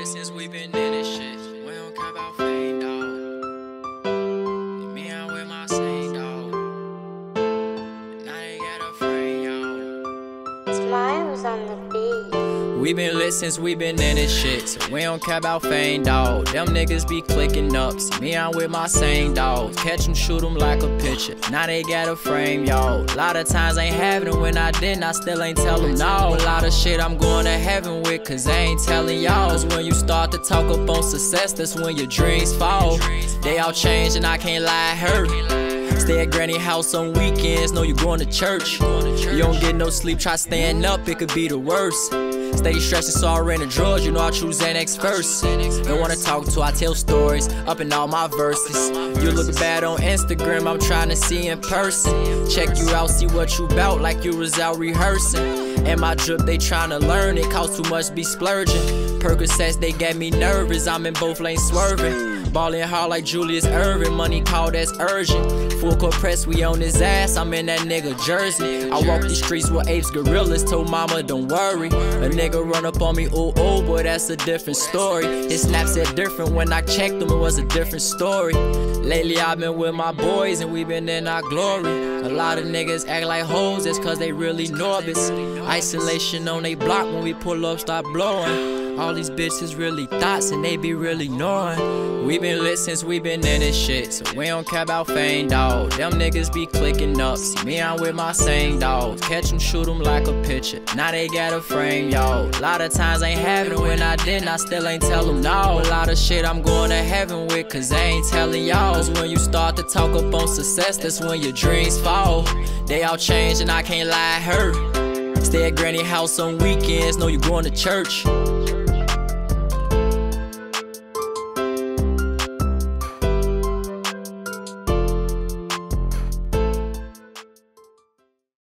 since we been in this shit. We don't care about fame, dawg. Me, I'm with my same dog. Now they got a frame, y'all. Smiles on the beat. We been lit since we been in this shit, so we don't care about fame, dawg. Them niggas be clicking up. See me, I'm with my same dogs. Catch them, shoot them like a pitcher. Now they got a frame, y'all. A lot of times ain't having it. When I didn't, I still ain't tell them no. A lot of shit I'm going to heaven with, cause I ain't telling y'all. Cause when you start to talk up on success, that's when your dreams fall. They all change and I can't lie, it hurt. Stay at granny house on weekends, know you going to church. You don't get no sleep, try staying up, it could be the worst. Steady stressing, sorry in the drugs, you know I choose Xanax first. Don't wanna talk to, I tell stories, up in all my verses. You look bad on Instagram, I'm trying to see in person. Check you out, see what you bout, like you was out rehearsing. And my drip, they tryna learn, it costs too much, be splurging. Percocets, they get me nervous, I'm in both lanes swerving. Ballin' hard like Julius Irving, money call that's urgent. Full court press, we on his ass, I'm in that nigga jersey. I walk these streets with apes, gorillas, told mama don't worry. A nigga run up on me, ooh, ooh, boy, that's a different story. His snap said different, when I checked them, it was a different story. Lately I've been with my boys and we been in our glory. A lot of niggas act like hoes, that's cause they really nervous. Isolation on they block, when we pull up, start blowing. All these bitches really thoughts and they be really knowing. We been lit since we been in this shit, so we don't care about fame, dawg. Them niggas be clicking up. See me, I'm with my same dogs. Catch them, shoot them like a pitcher. Now they got a frame, y'all. A lot of times ain't having it. When I didn't, I still ain't tell them no. A lot of shit I'm going to heaven with, cause I ain't telling y'all. Cause when you start to talk up on success, that's when your dreams fall. They all change and I can't lie, it hurt. Stay at granny house on weekends, know you going to church.